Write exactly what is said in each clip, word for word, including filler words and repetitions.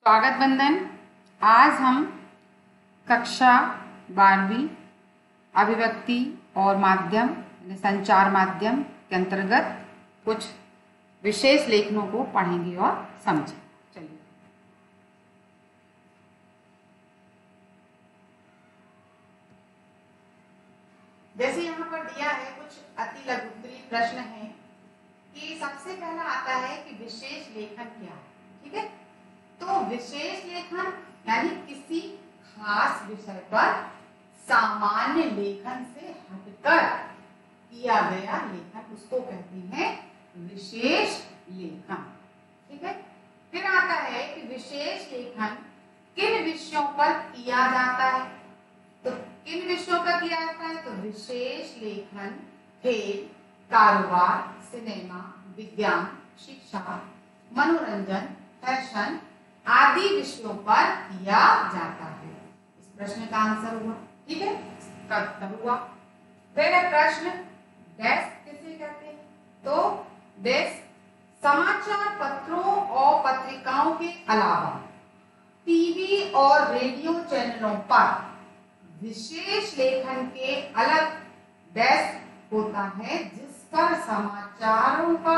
स्वागत बंदन। आज हम कक्षा बारहवीं अभिव्यक्ति और माध्यम संचार माध्यम के अंतर्गत कुछ विशेष लेखनों को पढ़ेंगे और समझेंगे। चलिए, जैसे यहाँ पर दिया है कुछ अति लघुत्तरीय प्रश्न है कि सबसे पहला आता है कि विशेष लेखन क्या है। ठीक है, तो विशेष लेखन यानी किसी खास विषय पर सामान्य लेखन से हटकर किया गया लेखन, उसको कहते हैं विशेष लेखन। ठीक है, फिर आता है कि विशेष लेखन किन विषयों पर किया जाता है। तो किन विषयों पर किया जाता है? तो विशेष लेखन खेल, कारोबार, सिनेमा, विज्ञान, शिक्षा, मनोरंजन, फैशन आदि विषयों पर किया जाता है। इस प्रश्न का आंसर हुआ। ठीक है, उत्तर हुआ। फिर प्रश्न डेस्क किसे कहते हैं? तो डेस्क समाचार पत्रों और पत्रिकाओं के अलावा टीवी और रेडियो चैनलों पर विशेष लेखन के अलग डेस्क होता है, जिस पर समाचारों का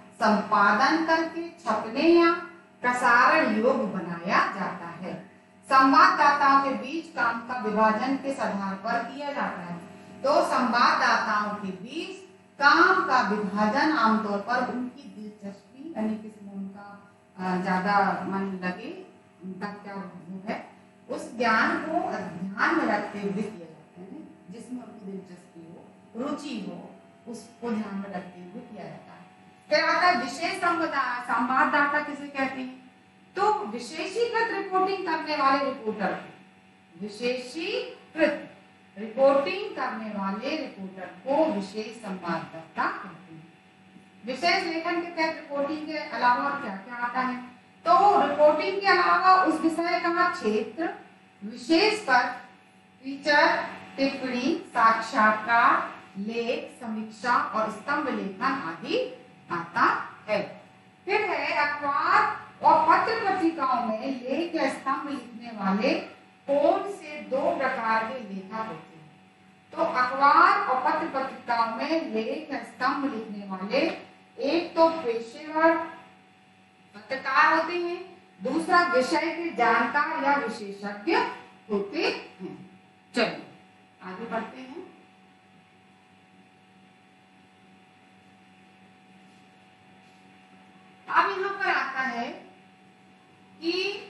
संपादन करके छपने या प्रसारण योग्य बनाया जाता है। संवाददाताओं के बीच काम का विभाजन किस आधार पर किया जाता है? तो संवाददाताओं के बीच काम का विभाजन आमतौर पर उनकी दिलचस्पी यानी किसमें उनका ज्यादा मन लगे, उनका क्या वो है, उस ज्ञान को ध्यान में रखते हुए किया जाता है। जिसमें उनकी दिलचस्पी हो, रुचि हो, उसको ध्यान में रखते हुए किया जाता है। फिर आता है विशेष संवाददाता किसे कहते हैं? तो विशेषीकृत रिपोर्टिंग करने वाले रिपोर्टर को विशेषीकृत रिपोर्टिंग करने वाले रिपोर्टर को विशेष संवाददाता कहते हैं। विशेष लेखन के तहत रिपोर्टिंग के अलावा और क्या क्या आता है? तो रिपोर्टिंग के अलावा उस विषय का क्षेत्र विशेष पर फीचर, टिप्पणी, साक्षात्कार, लेख, समीक्षा और स्तंभ लेखन आदि आता है। फिर है अखबार और पत्र पत्रिकाओं में लेख या स्तंभ लिखने वाले कौन से दो प्रकार के लेखक होते हैं? तो अखबार और पत्र पत्रिकाओं में लेख या स्तंभ लिखने वाले एक तो पेशेवर पत्रकार होते हैं, दूसरा विषय के जानकार या विशेषज्ञ होते हैं। चलिए आगे बढ़ते हैं। अब यहाँ पर आता है कि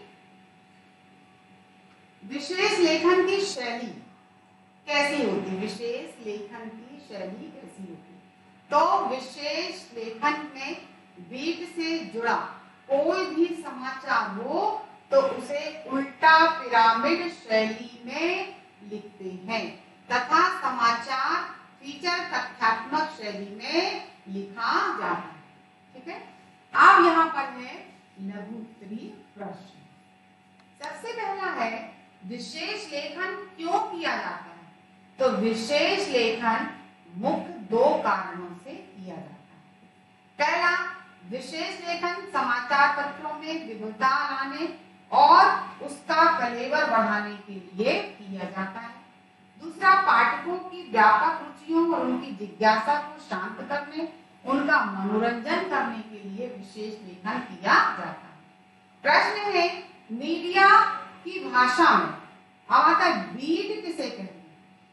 विशेष लेखन की शैली कैसी होती है? विशेष लेखन की शैली कैसी होती है? तो विशेष लेखन में बीट से जुड़ा कोई भी समाचार हो तो उसे उल्टा पिरामिड शैली में लिखते हैं तथा समाचार फीचर तथ्यात्मक शैली में लिखा जाता है। ठीक है, अब यहाँ पर है लघुत्तरीय प्रश्न। सबसे पहला है विशेष लेखन क्यों किया जाता है? तो विशेष लेखन मुख्य दो कारणों से किया जाता है। पहला, विशेष लेखन समाचार पत्रों में विविधता लाने और उसका कलेवर बढ़ाने के लिए किया जाता है। दूसरा, पाठकों की व्यापक रुचियों और उनकी जिज्ञासा को शांत करने, उनका मनोरंजन करने के लिए विशेष लेखन किया जाता है। प्रश्न है मीडिया की भाषा में आता बीट किसे कहते हैं?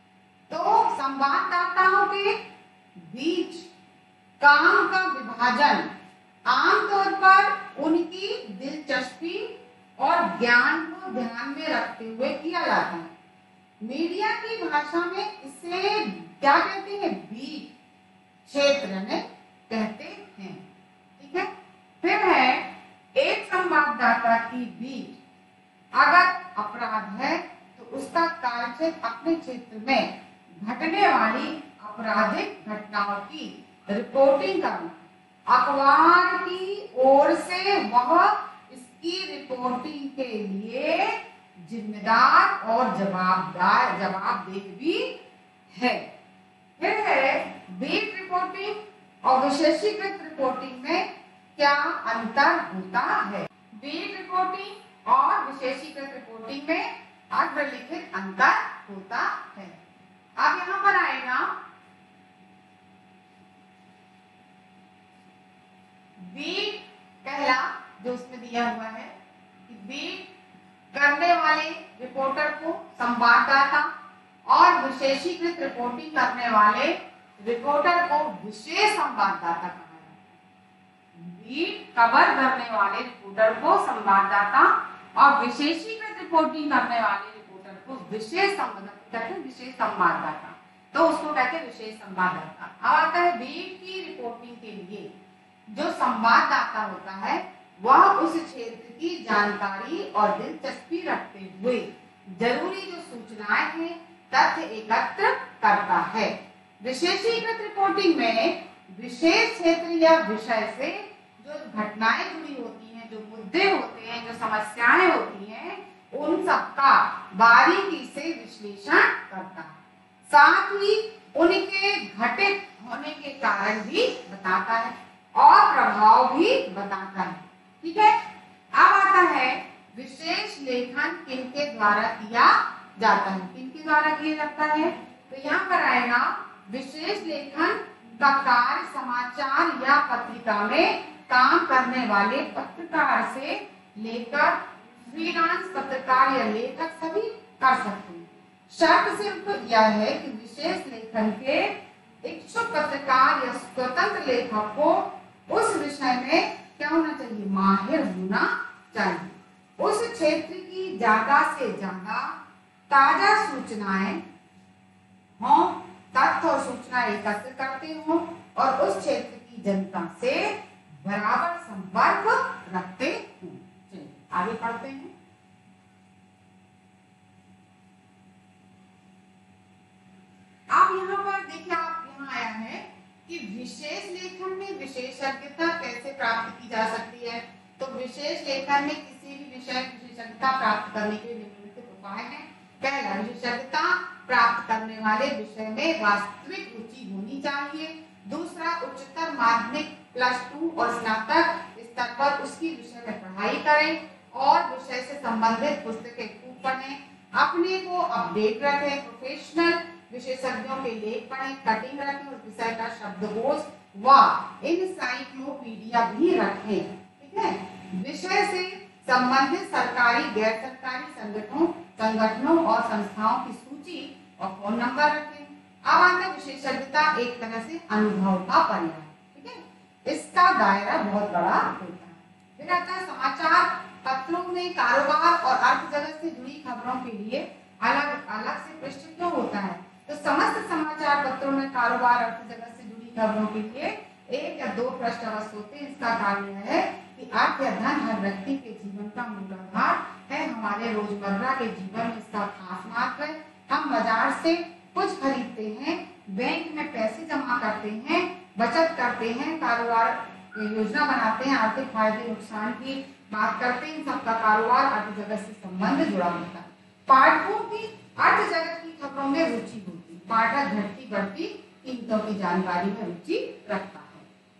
तो संवाददाताओं के बीच काम का विभाजन आमतौर पर उनकी दिलचस्पी और ज्ञान को ध्यान में रखते हुए किया जाता है। मीडिया की भाषा में इसे क्या कहते हैं? बीट क्षेत्र में कहते हैं। ठीक है, फिर है एक संवाददाता की बीट अगर अपराध है तो उसका कार्यक्षेत्र अपने क्षेत्र में घटने वाली आपराधिक घटनाओं की रिपोर्टिंग करना। अखबार की ओर से वह इसकी रिपोर्टिंग के लिए जिम्मेदार और जवाबदार जवाबदेह भी है। फिर है बीट रिपोर्टिंग और विशेषीकृत रिपोर्टिंग में क्या अंतर होता है? बीट रिपोर्टिंग और विशेषीकृत रिपोर्टिंग में अग्रलिखित अंतर होता है। अब यहाँ पर आएगा बीट, पहला जो उसमें दिया हुआ है कि बीट करने वाले रिपोर्टर को संवाददाता और विशेषीकृत रिपोर्टिंग करने वाले रिपोर्टर को विशेष संवाददाता कहा है। बीट कवर करने वाले रिपोर्टर को संवाददाता और विशेषीकृत रिपोर्टिंग करने वाले रिपोर्टर को विशेष संवाददाता कहते हैं, विशेष संवाददाता, तो उसको कहते हैं विशेष संवाददाता। अब आता है बीट की रिपोर्टिंग के लिए जो संवाददाता होता है वह उस क्षेत्र की जानकारी और दिलचस्पी रखते हुए जरूरी जो सूचनाएं हैं तथ्य एकत्र करता है। विशेषीकृत रिपोर्टिंग में विशेष क्षेत्र या विषय से जो घटनाएं जुड़ी होती हैं, जो मुद्दे होते हैं, जो समस्याएं होती हैं, उन सबका बारीकी से विश्लेषण करता है, साथ ही उनके घटित होने के कारण भी बताता है और प्रभाव भी बताता है। ठीक है। अब आता है विशेष लेखन किनके द्वारा किया जाता है, किनके द्वारा किया जाता है, तो यहाँ पर आएगा विशेष लेखन का कार्य समाचार या पत्रिका में काम करने वाले पत्रकार से लेकर फ्रीलांस पत्रकार या लेखक सभी कर सकते हैं। शर्त सिर्फ यह है कि विशेष लेखन के इच्छुक पत्रकार या स्वतंत्र लेखक को उस विषय में क्या होना चाहिए, माहिर होना चाहिए। उस क्षेत्र की ज्यादा से ज्यादा ताजा सूचनाएं हों, तथ्य और सूचना एकत्र करते हों और उस क्षेत्र की जनता से बराबर संपर्क रखते हों। चलिए आगे पढ़ते हैं। अब यहाँ पर देखिए, आप यहाँ आया है कि विशेष लेखन में विशेषज्ञता कैसे प्राप्त की जा सकती है। तो विशेष लेखन में किसी भी विषय विशेषज्ञता प्राप्त करने के निम्नलिखित उपाय हैं। पहला, विशेषज्ञता प्राप्त करने वाले विषय में वास्तविक रुचि होनी चाहिए। दूसरा, उच्चतर माध्यमिक प्लस टू और स्नातक स्तर पर उसकी विषय में पढ़ाई करें और विषय से संबंधित पुस्तकें खूब पढ़ें, अपने को अपडेट रखें, प्रोफेशनल विशेषज्ञों के लेख पढ़ें, कटिंग रखें और विषय का शब्दकोश व एनसाइक्लोपीडिया भी रखें। ठीक है। विषय से संबंधित सरकारी गैर सरकारी संगठनों संगठनों और संस्थाओं की सूची और फोन नंबर रखें। अब आता है विशेषज्ञता एक तरह से अनुभव का पर्याय। ठीक है। इसका दायरा बहुत बड़ा होता है। फिर आता है समाचार पत्रों में कारोबार और अर्थ जगत से जुड़ी खबरों के लिए अलग अलग से पृष्ठ क्यों होता है। तो समस्त समाचार पत्रों में कारोबार अर्थ जगत से जुड़ी खबरों के लिए एक या दो पृष्ठ अवश्य होते हैं। इसका कारण यह है कि अर्थ या धन हर व्यक्ति के जीवन का मूलाधार है। हमारे रोजमर्रा के जीवन में इसका खास महत्व है। हम बाजार से कुछ खरीदते हैं, बैंक में पैसे जमा करते हैं, बचत करते हैं, कारोबार योजना बनाते हैं, आर्थिक फायदे नुकसान की बात करते हैं। इन सबका कारोबार अर्थ जगत से संबंध जुड़ा होता है। पाठकों की अर्थ जगत की खबरों में रुचि होती है। पाठक घटती बढ़ती कीमतों की जानकारी में रुचि रखता है।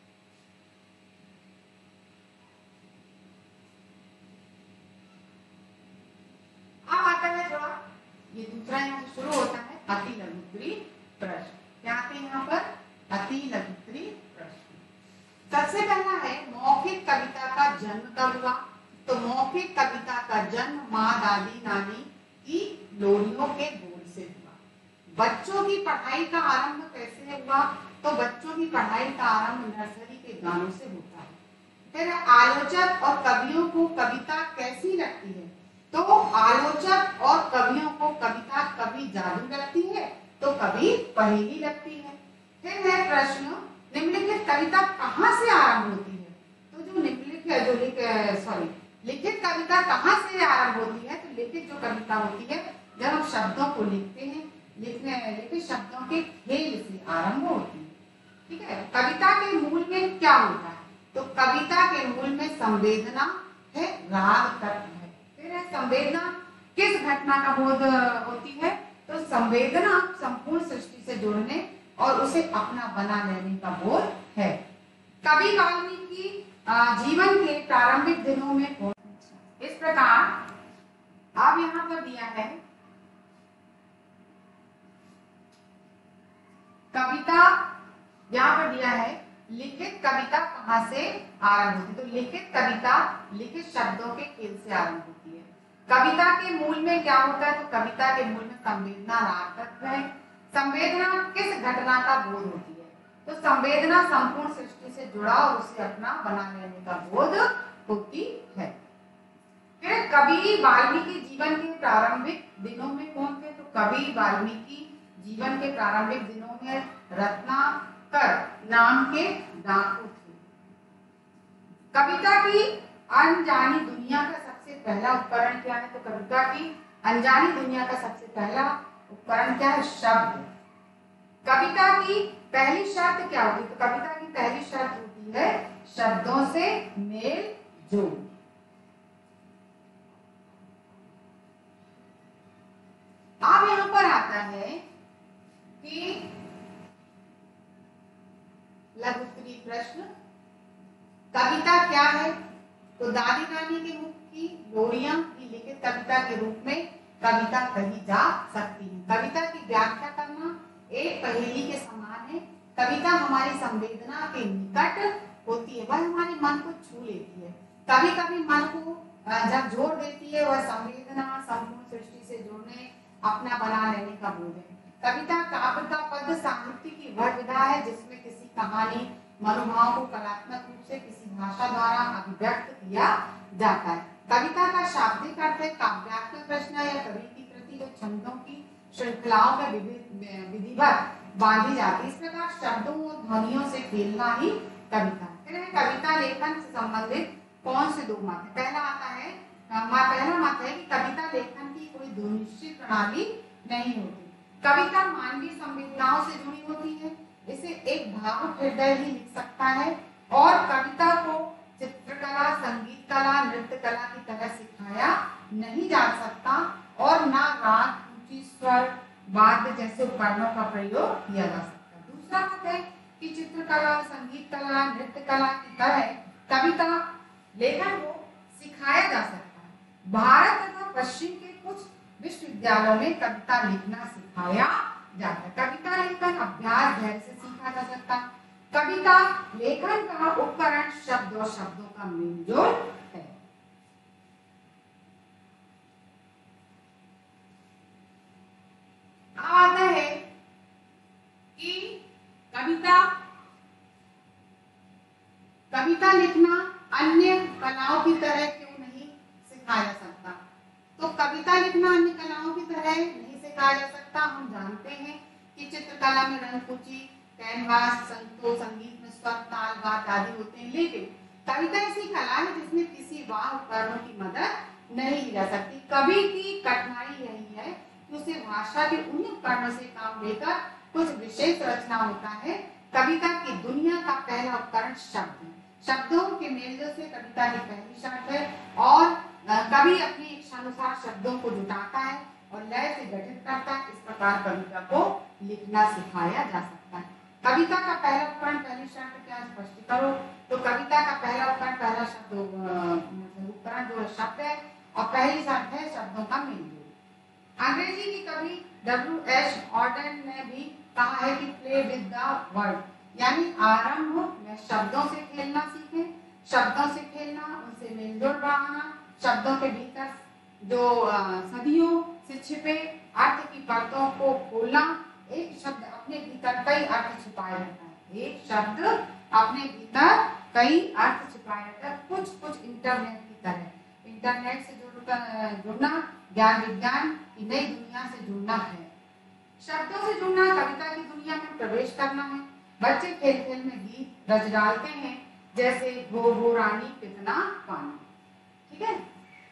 अब आता है थोड़ा ये दूसरा यहाँ से शुरू होता है अति लघुत्तरी प्रश्न। क्या आते हैं यहाँ पर अति लघुत्तरी प्रश्न। सबसे पहला है मौखिक कविता का जन्म कब हुआ। तो मौखिक कविता का जन्म माँ दादी नानी की लोरियों के बोल से हुआ। बच्चों की पढ़ाई का आरंभ कैसे हुआ। तो बच्चों की पढ़ाई का आरंभ नर्सरी के गानों से होता है। फिर आलोचक और कवियों को कविता कैसी लगती है। तो आलोचक और कवियों को कविता कभी जादू लगती है तो कभी पहेली लगती है। फिर है प्रश्न निम्नलिखित कविता कहाँ से आरंभ होती है। तो जो निम्नलिखित जो लिख सॉरी लिखित कविता कहाँ से आरंभ होती है। तो लिखित जो कविता होती है जब हम शब्दों को लिखते हैं, लिखने लिखित शब्दों के खेल से आरंभ होती है। ठीक है। कविता के मूल में क्या होता है। तो कविता के मूल में संवेदना है, राग तत्व है। फिर है संवेदना किस घटना का बोध होती है। तो संवेदना संपूर्ण सृष्टि से जुड़ने और उसे अपना बना लेने का बोध है। कवि वाल्मीकि जीवन के प्रारंभिक दिनों में इस प्रकार अब यहाँ पर दिया है कविता, यहाँ पर दिया है लिखित कविता कहाँ से आरंभ होती है। तो लिखित कविता लिखित शब्दों के खेल से आरंभ होती है। कविता के मूल में क्या होता है? तो कविता के मूल में संवेदना राग तत्व है। संवेदना किस घटना का बोध होती है? तो संवेदना संपूर्ण सृष्टि से जुड़ा और उसे अपना बना लेने का बोध होती है। फिर कवि वाल्मीकि जीवन के प्रारंभिक दिनों में कौन थे? तो कवि वाल्मीकि जीवन के प्रारंभिक दिनों में रत्नाकर नाम के डाकू थे। कविता की अनजानी दुनिया का सबसे पहला उपकरण क्या है? तो कविता की अनजानी दुनिया का सबसे पहला उपकरण क्या है? शब्द। कविता की पहली शर्त क्या होती है? तो कविता की पहली शर्त होती है शब्दों से मेल जोल। अब यहां पर आता है कि लघुत्तरी प्रश्न, कविता क्या है? तो दादी नानी के मुख की लोरियां की लिखित कविता के रूप में कविता कही जा सकती है। कविता की व्याख्या करना एक पहेली के समान है। कविता हमारी संवेदना के निकट होती है, वह हमारे मन को छू लेती है। कभी कभी मन को जब जोड़ देती है, वह संवेदना संपूर्ण सृष्टि से जुड़ने अपना बना लेने का बोध है। कविता काव्य का पद साहित्य की वह विधा है जिसमें किसी कहानी मनोभाव को कलात्मक रूप से किसी भाषा द्वारा अभिव्यक्त किया जाता है। कविता का शाब्दिक अर्थ है काव्यात्मक रचना या कवि की कृति जो छंदों की श्रृंखलाओं में विधिवत बांधी जाती है। इस प्रकार शब्दों और ध्वनियों से खेलना ही कविता है। फिर कविता लेखन से संबंधित कौन से दो मत है? पहला आता है पहला मत है कि कविता लेखन की कोई दो निश्चित प्रणाली नहीं होती। कविता मानवीय संवेदनाओं से जुड़ी होती है। इसे एक भावुक हृदय ही लिख सकता है और कविता को चित्रकला, संगीत कला, नृत्य कला की तरह सिखाया नहीं जा सकता और ना राग, ऊंची स्वर, वाद्य जैसे उपकरणों का प्रयोग किया जा सकता है। दूसरा मत है कि चित्रकला, संगीत कला, नृत्य कला की तरह कविता लेखन को सिखाया जा सकता है। भारत तथा पश्चिम के कुछ विश्वविद्यालयों में कविता लिखना सिखाया जाता है। कविता लेखन अभ्यास धैर्य से सीखा जा सकता है। कविता लेखन का उपकरण शब्द और शब्दों का मेलजोल है। अब आता है कि कविता कविता लिखना अन्य कलाओं की तरह क्यों नहीं सिखाया जा सकता? तो कविता लिखना अन्य कलाओं की तरह नहीं सिखाया जा सकता। हम जानते हैं कि चित्रकला में रंगकुची, कैनवास, संतो, संगीत में स्वर, ताल, वाद्य आदि होते हैं, लेकिन कविता ऐसी कला है जिसमें किसी वाह उपकरणों की मदद नहीं ली जा सकती। कवि की कठिनाई यही है कि उसे भाषा के उन्हीं उपकरणों से काम लेकर कुछ विशेष रचना होता है। कविता की दुनिया का पहला उपकरण शब्द है। शब्दों के मेलजोल से कविता की पहली शर्त है और कवि अपनी इच्छानुसार शब्दों को जुटाता है और लय से गठित करता है। इस प्रकार कविता को लिखना सिखाया जा सकता है। कविता का पहला उपकरण, पहली शर्त क्या स्पष्ट करो? तो कविता का पहला उपकरण, पहला शब्द उपकरण जो शब्द है और पहली शर्त है शब्दों का मेलजोल। अंग्रेजी की कवि डब्ल्यू एच ऑर्डन ने भी कहा है कि प्ले विद द वर्ड, यानी आरंभ में शब्दों से खेलना सीखें। शब्दों से खेलना, उनसे मेलजोल बढ़ाना, शब्दों के भीतर जो सदियों से छिपे अर्थ की परतों को खोलना। एक शब्द अपने भीतर कई अर्थ छिपाए रहता है। एक शब्द अपने भीतर कई अर्थ छिपाए रहता है। कुछ कुछ इंटरनेट की तरह। इंटरनेट से जुड़कर जुड़ना ज्ञान विज्ञान की नई दुनिया से जुड़ना है। शब्दों से जुड़ना कविता की दुनिया में प्रवेश करना है। बच्चे खेल खेल में गीत रच डालते हैं, जैसे गो गो रानी कितना पानी। ठीक है।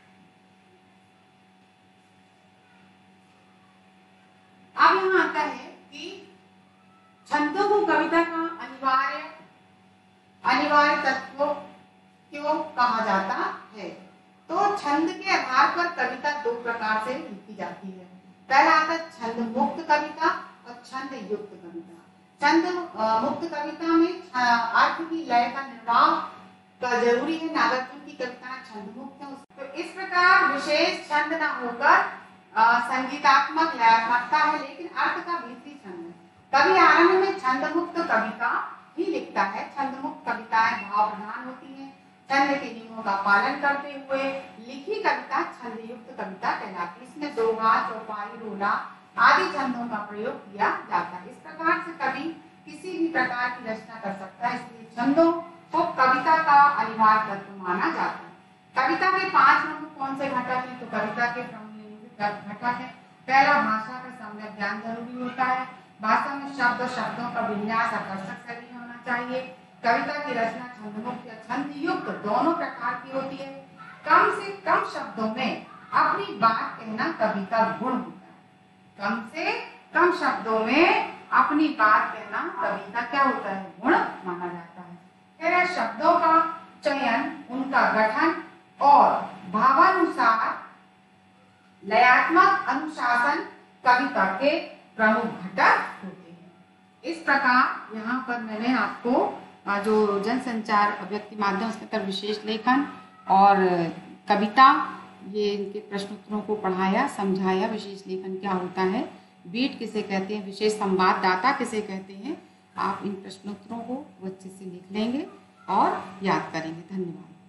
अब यहाँ आता है कि छंदों को कविता का अनिवार्य अनिवार्य तत्व क्यों कहा जाता है? तो छंद के आधार पर कविता दो प्रकार से लिखी जाती है। पहला आता है छंद मुक्त कविता और छंद युक्त कविता। छंद मुक्त कविता में अर्थ की लय का निर्वाह का जरूरी है। नागार्जुन की कविता छंद मुक्त है। तो इस प्रकार विशेष छंद न होकर संगीतात्मक लयात्मकता है, लेकिन अर्थ का भीतरी छंद है। कवि आरंभ में छंद मुक्त कविता ही लिखता है। छंद मुक्त कविताएं भाव प्रधान होती हैं। छंद के नियमों का पालन करते हुए लिखी कविता छंद युक्त कविता कहलाती है। इसमें दोहा, चौपाई, रोला आदि छंदों का प्रयोग किया जाता है। इस प्रकार से कवि किसी भी प्रकार की रचना कर सकता है, इसलिए छंदों को कविता का अनिवार्य तत्व माना जाता है। कविता के पांच प्रमुख कौन से घटक हैं? तो कविता के प्रमुख घटक है। पहला, भाषा का सम्यक ज्ञान जरूरी होता है। भाषा में शब्द और शब्दों का विन्यास आकर्षक शैली होना चाहिए। कविता की रचना छंदमुक्त या छंद युक्त दोनों प्रकार की होती है। कम से कम शब्दों में अपनी बात कहना कवि का गुण होता है। कम से कम शब्दों में अपनी बात कहना कवि का क्या होता है? गुण माना जाता है। फिर शब्दों का चयन, उनका गठन और भावानुसार लयात्मक अनुशासन कविता के प्रमुख घटक होते हैं। इस प्रकार यहाँ पर मैंने आपको जो जनसंचार अभिव्यक्ति माध्यम उसके अंतर विशेष लेखन और कविता, ये इनके प्रश्नोत्तरों को पढ़ाया, समझाया। विशेष लेखन क्या होता है, बीट किसे कहते हैं, विशेष संवाददाता किसे कहते हैं। आप इन प्रश्नोत्तरों को अच्छे से लिख लेंगे और याद करेंगे। धन्यवाद।